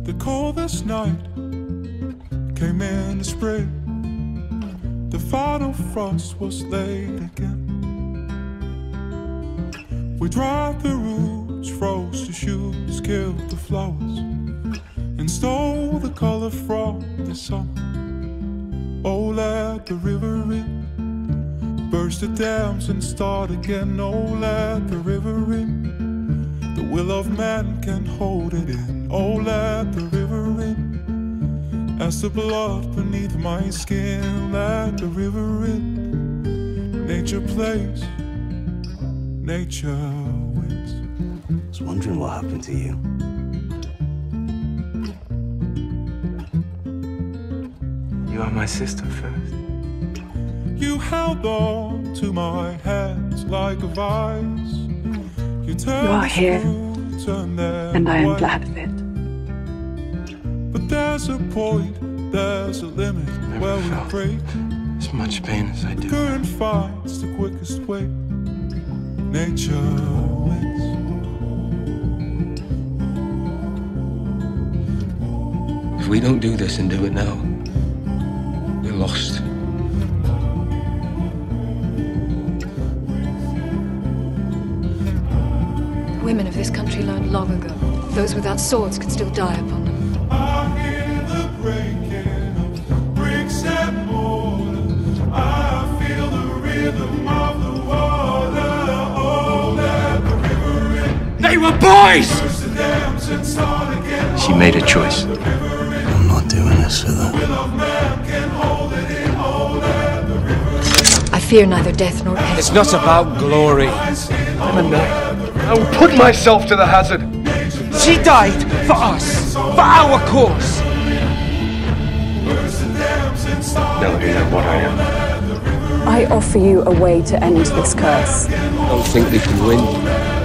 The coldest night came in the spring. The final frost was late again. We dried the roots, froze the shoots, killed the flowers, and stole the color from the sun. Oh, let the river in, burst the dams and start again. Oh, let the river in, the will of man can hold it in. Oh, let the river in, as the blood beneath my skin. Let the river in, nature plays, nature wins. I was wondering what happened to you. You are my sister first. You held on to my hands like a vice. You are here, and I am glad of it. But there's a point, there's a limit where we break. As much pain as I do. Current finds the quickest way. Nature wins. If we don't do this and do it now, we're lost. Women of this country learned long ago. Those without swords could still die upon them. I hear the breaking of bricks and mortar. I feel the rhythm of the water. Oh, let the river in. They were boys! She made a choice. I'm not doing this for that. I fear neither death nor death. It's not about glory. I'm a knight. I will put myself to the hazard. She died for us, for our cause. Now you know what I am. I offer you a way to end this curse. Don't think we can win.